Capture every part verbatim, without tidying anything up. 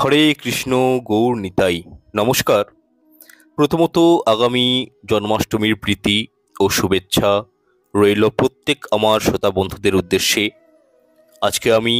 হরে কৃষ্ণ, গৌর নিতাই। নমস্কার। প্রথমত আগামী জন্মাষ্টমীর প্রীতি ও শুভেচ্ছা রইল প্রত্যেক আমার শ্রোতা বন্ধুদের উদ্দেশ্যে। আজকে আমি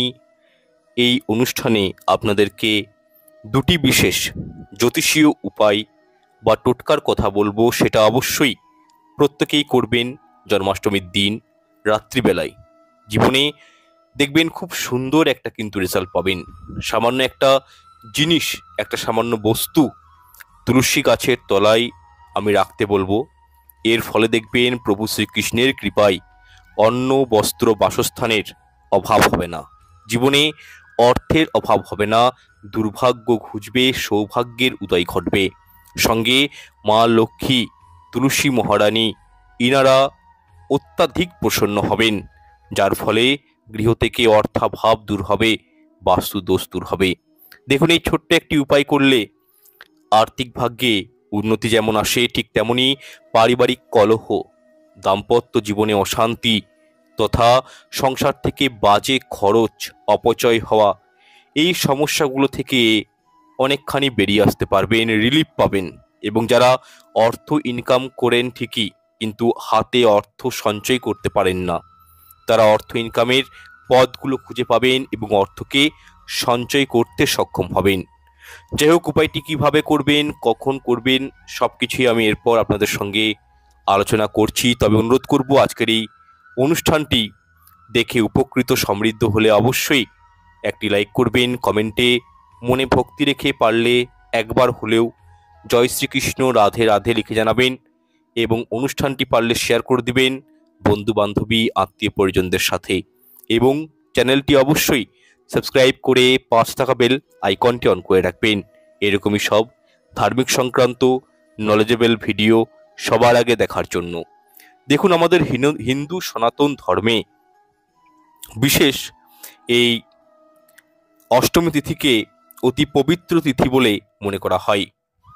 এই অনুষ্ঠানে আপনাদেরকে দুটি বিশেষ জ্যোতিষীয় উপায় বা টোটকার কথা বলবো। সেটা অবশ্যই প্রত্যেকেই করবেন জন্মাষ্টমীর দিন রাত্রিবেলায়। জীবনে দেখবেন খুব সুন্দর একটা কিন্তু রেজাল্ট পাবেন। সামান্য একটা জিনিস, একটা সামান্য বস্তু তুলসী গাছের তলায় আমি রাখতে বলবো। এর ফলে দেখবেন প্রভু শ্রীকৃষ্ণের কৃপায় অন্ন, বস্ত্র, বাসস্থানের অভাব হবে না। জীবনে অর্থের অভাব হবে না, দুর্ভাগ্য ঘুচবে, সৌভাগ্যের উদয় ঘটবে। সঙ্গে মা লক্ষ্মী, তুলসী মহারানী ইনারা অত্যাধিক প্রসন্ন হবেন, যার ফলে গৃহ থেকে অর্থাভাব দূর হবে, বাস্তু দোষ দূর হবে। দেখুন, এই ছোট্ট একটি উপায় করলে আর্থিক ভাগ্যে উন্নতি যেমন আসে, ঠিক তেমনি পারিবারিক কলহ, দাম্পত্য জীবনে অশান্তি তথা সংসার থেকে বাজে খরচ, অপচয় হওয়া, এই সমস্যাগুলো থেকে অনেকখানি বেরিয়ে আসতে পারবেন, রিলিফ পাবেন। এবং যারা অর্থ ইনকাম করেন ঠিকই, কিন্তু হাতে অর্থ সঞ্চয় করতে পারেন না, তারা অর্থ ইনকামের পথগুলো খুঁজে পাবেন এবং অর্থকে সঞ্চয় করতে সক্ষম হবেন। যাই হোক, উপায়টি কীভাবে করবেন, কখন করবেন, সব কিছুই আমি এরপর আপনাদের সঙ্গে আলোচনা করছি। তবে অনুরোধ করব, আজকের এই অনুষ্ঠানটি দেখে উপকৃত সমৃদ্ধ হলে অবশ্যই একটি লাইক করবেন, কমেন্টে মনে ভক্তি রেখে পারলে একবার হলেও জয় শ্রীকৃষ্ণ, রাধে রাধে লিখে জানাবেন এবং অনুষ্ঠানটি পারলে শেয়ার করে দিবেন বন্ধু বান্ধবী, আত্মীয় পরিজনদের সাথে। এবং চ্যানেলটি অবশ্যই সাবস্ক্রাইব করে পাঁচ টাকা বেল আইকনটি অন করে রাখবেন, এরকমই সব ধার্মিক সংক্রান্ত নলেজেবল ভিডিও সবার আগে দেখার জন্য। দেখুন, আমাদের হিন্দু সনাতন ধর্মে বিশেষ এই অষ্টমী তিথিকে অতি পবিত্র তিথি বলে মনে করা হয়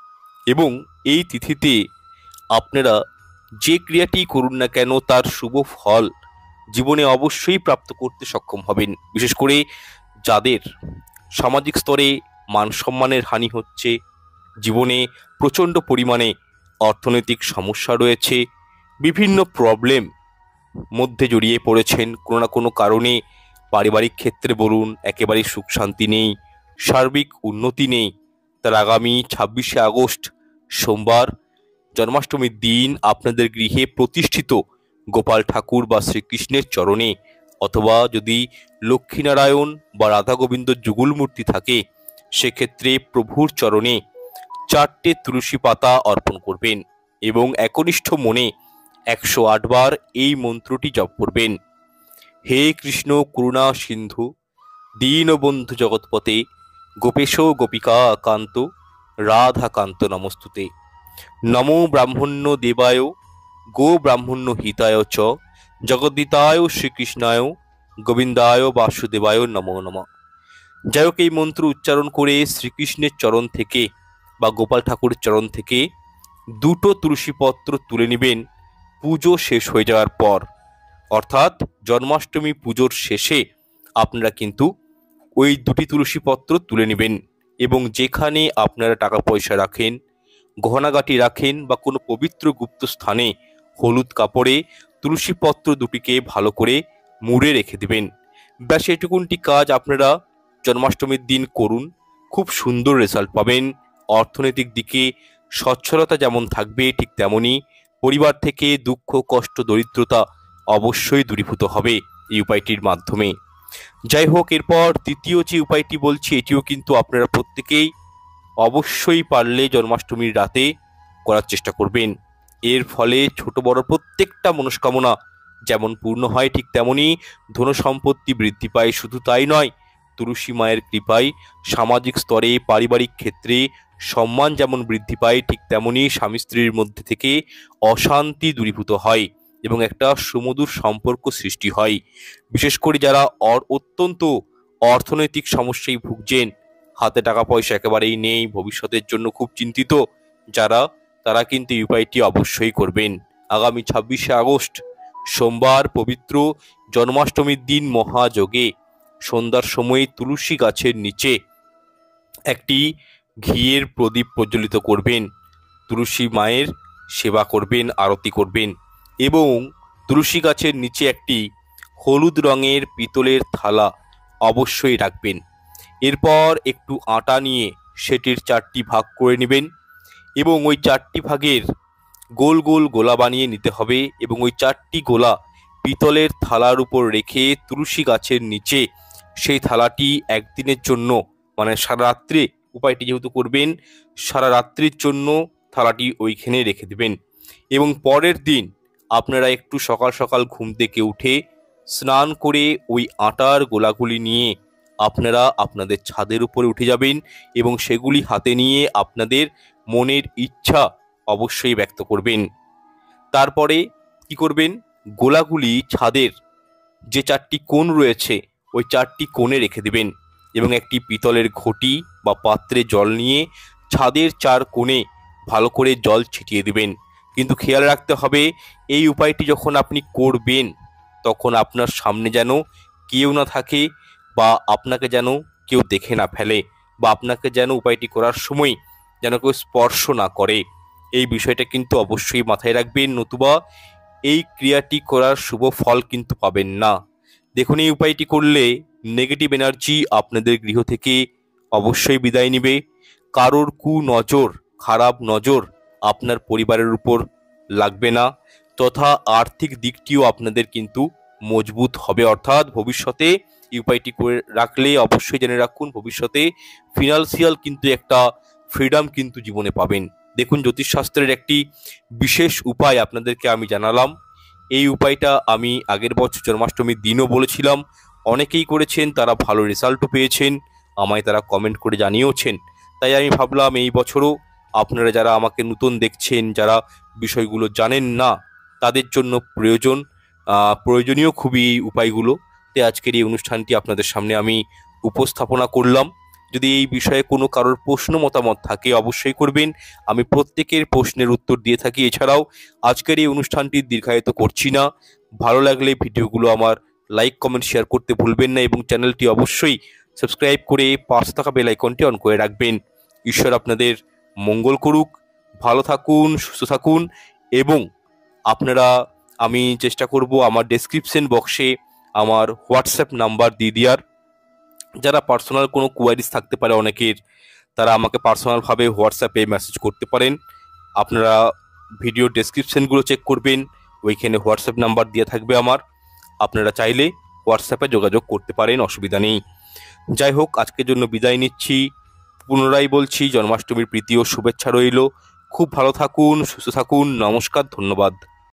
এবং এই তিথিতে আপনারা যে ক্রিয়াটি করুন না কেন তার শুভ ফল জীবনে অবশ্যই প্রাপ্ত করতে সক্ষম হবেন। বিশেষ করে যাদের সামাজিক স্তরে মান সম্মানের হানি হচ্ছে, জীবনে প্রচণ্ড পরিমাণে অর্থনৈতিক সমস্যা রয়েছে, বিভিন্ন প্রবলেম মধ্যে জড়িয়ে পড়েছেন, কোনো না কোনো কারণে পারিবারিক ক্ষেত্রে বলুন একেবারে সুখ শান্তি নেই, সার্বিক উন্নতি নেই, তার আগামী ছাব্বিশে আগস্ট সোমবার জন্মাষ্টমীর দিন আপনাদের গৃহে প্রতিষ্ঠিত গোপাল ঠাকুর বা শ্রীকৃষ্ণের চরণে, অথবা যদি লক্ষ্মীনারায়ণ বা রাধা গোবিন্দ যুগল মূর্তি থাকে, সেক্ষেত্রে প্রভুর চরণে চারটে তুলসী পাতা অর্পণ করবেন এবং একনিষ্ঠ মনে একশো আট বার এই মন্ত্রটি জপ করবেন। হে কৃষ্ণ করুণা সিন্ধু, দীনবন্ধু জগৎপতে, গোপেশ গোপিকা কান্ত, রাধা কান্ত নমস্তুতে। নমো ব্রাহ্মণ্য দেবায়, গো ব্রাহ্মণ্য হিতায় চ, জগদ্দিতায় শ্রীকৃষ্ণায়, গোবিন্দায় বাসুদেবায় নমো নমঃ। যাই হোক, এই মন্ত্র উচ্চারণ করে শ্রীকৃষ্ণের চরণ থেকে বা গোপাল ঠাকুরের চরণ থেকে দুটো তুলসীপত্র তুলে নেবেন পুজো শেষ হয়ে যাওয়ার পর, অর্থাৎ জন্মাষ্টমী পুজোর শেষে আপনারা কিন্তু ওই দুটি তুলসীপত্র তুলে নেবেন এবং যেখানে আপনারা টাকা পয়সা রাখেন, গহনাগাটি রাখেন বা কোনো পবিত্র গুপ্ত স্থানে হলুদ কাপড়ে তুলসীপত্র দুটিকে ভালো করে মুড়ে রেখে দেবেন। ব্যাস এটুকুনটি কাজ আপনারা জন্মাষ্টমীর দিন করুন, খুব সুন্দর রেজাল্ট পাবেন। অর্থনৈতিক দিকে সচ্ছলতা যেমন থাকবে, ঠিক তেমনই পরিবার থেকে দুঃখ, কষ্ট, দরিদ্রতা অবশ্যই দূরীভূত হবে এই উপায়টির মাধ্যমে। যাই হোক, এরপর দ্বিতীয় যে উপায়টি বলছি, এটিও কিন্তু আপনারা প্রত্যেকেই অবশ্যই পারলে জন্মাষ্টমীর রাতে করার চেষ্টা করবেন। এর ফলে ছোট বড় প্রত্যেকটা মনস্কামনা যেমন পূর্ণ হয়, ঠিক তেমনি ধন সম্পত্তি বৃদ্ধি পায়। শুধু তাই নয়, তুলসী মায়ের কৃপায় সামাজিক স্তরে পারিবারিক ক্ষেত্রে সম্মান যেমন বৃদ্ধি পায়, ঠিক তেমনি স্বামী স্ত্রীর মধ্যে থেকে অশান্তি দূরীভূত হয় এবং একটা সুমধুর সম্পর্ক সৃষ্টি হয়। বিশেষ করে যারা অত্যন্ত অর্থনৈতিক সমস্যায় ভুগছেন, হাতে টাকা পয়সা একেবারেই নেই, ভবিষ্যতের জন্য খুব চিন্তিত যারা, তারা কিন্তু এই উপায়টি অবশ্যই করবেন। আগামী ছাব্বিশে আগস্ট সোমবার পবিত্র জন্মাষ্টমীর দিন মহাযোগে সন্ধ্যার সময় তুলসী গাছের নিচে একটি ঘিয়ের প্রদীপ প্রজ্বলিত করবেন, তুলসী মায়ের সেবা করবেন, আরতি করবেন এবং তুলসী গাছের নিচে একটি হলুদ রঙের পিতলের থালা অবশ্যই রাখবেন। এরপর একটু আটা নিয়ে সেটির চারটি ভাগ করে নেবেন এবং ওই চারটি ভাগের গোল গোল গোলা বানিয়ে নিতে হবে এবং ওই চারটি গোলা পিতলের থালার উপর রেখে তুলসী গাছের নিচে সেই থালাটি একদিনের জন্য, মানে সারা রাত্রে উপায়টি যেহেতু করবেন, সারা রাত্রির জন্য থালাটি ওইখানে রেখে দেবেন এবং পরের দিন আপনারা একটু সকাল সকাল ঘুম থেকে উঠে স্নান করে ওই আটার গোলাগুলি নিয়ে আপনারা আপনাদের ছাদের উপরে উঠে যাবেন এবং সেগুলি হাতে নিয়ে আপনাদের মনের ইচ্ছা অবশ্যই ব্যক্ত করবেন। তারপরে কি করবেন, গোলাগুলি ছাদের যে চারটি কোণ রয়েছে ওই চারটি কোণে রেখে দেবেন এবং একটি পিতলের ঘটি বা পাত্রে জল নিয়ে ছাদের চার কোণে ভালো করে জল ছিটিয়ে দেবেন। কিন্তু খেয়াল রাখতে হবে, এই উপায়টি যখন আপনি করবেন তখন আপনার সামনে যেন কেউ না থাকে বা আপনাকে যেন কেউ দেখে না ফেলে বা আপনাকে যেন উপায়টি করার সময় যেন কেউ স্পর্শ না করে, এই বিষয়টা কিন্তু অবশ্যই মাথায় রাখবেন, নতুবা এই ক্রিয়াটি করার শুভ ফল কিন্তু পাবেন না। দেখুন, এই উপায়টি করলে নেগেটিভ এনার্জি আপনাদের গৃহ থেকে অবশ্যই বিদায় নেবে, কারোর কু নজর, খারাপ নজর আপনার পরিবারের উপর লাগবে না, তথা আর্থিক দিকটিও আপনাদের কিন্তু মজবুত হবে। অর্থাৎ ভবিষ্যতে এই উপায়টি করে রাখলে অবশ্যই জেনে রাখুন, ভবিষ্যতে ফিনান্সিয়াল কিন্তু একটা ফ্রিডম কিন্তু জীবনে পাবেন। দেখুন, জ্যোতিষশাস্ত্রের একটি বিশেষ উপায় আপনাদেরকে আমি জানালাম। এই উপায়টা আমি আগের বছর জন্মাষ্টমীর দিনও বলেছিলাম, অনেকেই করেছেন, তারা ভালো রেজাল্টও পেয়েছেন, আমায় তারা কমেন্ট করে জানিয়েওছেন। তাই আমি ভাবলাম এই বছরও আপনারা যারা আমাকে নতুন দেখছেন, যারা বিষয়গুলো জানেন না, তাদের জন্য প্রয়োজন প্রয়োজনীয় খুবই এই উপায়গুলো। তাই আজকের এই অনুষ্ঠানটি আপনাদের সামনে আমি উপস্থাপনা করলাম। যদি এই বিষয়ে কোনো কারোর প্রশ্ন মতামত থাকে অবশ্যই করবেন, আমি প্রত্যেকের প্রশ্নের উত্তর দিয়ে থাকি। এছাড়াও আজকের এই অনুষ্ঠানটি দীর্ঘায়িত করছি না, ভালো লাগলে ভিডিওগুলো আমার লাইক কমেন্ট শেয়ার করতে ভুলবেন না এবং চ্যানেলটি অবশ্যই সাবস্ক্রাইব করে পাশে থাকা বেল আইকনটি অন করে রাখবেন। ঈশ্বর আপনাদের মঙ্গল করুক, ভালো থাকুন, সুস্থ থাকুন এবং আপনারা, আমি চেষ্টা করব আমার ডেসক্রিপশন বক্সে আমার হোয়াটসঅ্যাপ নাম্বার দিয়ে দেওয়ার। যারা পার্সোনাল কোনো কোয়ারিজ থাকতে পারে অনেকের, তারা আমাকে পার্সোনালভাবে হোয়াটসঅ্যাপে মেসেজ করতে পারেন। আপনারা ভিডিও ডেসক্রিপশনগুলো চেক করবেন, ওইখানে হোয়াটসঅ্যাপ নাম্বার দিয়ে থাকবে আমার, আপনারা চাইলে হোয়াটসঅ্যাপে যোগাযোগ করতে পারেন, অসুবিধা নেই। যাই হোক, আজকের জন্য বিদায় নিচ্ছি। পুনরায় বলছি, জন্মাষ্টমীর প্রীতি ও শুভেচ্ছা রইল। খুব ভালো থাকুন, সুস্থ থাকুন, নমস্কার, ধন্যবাদ।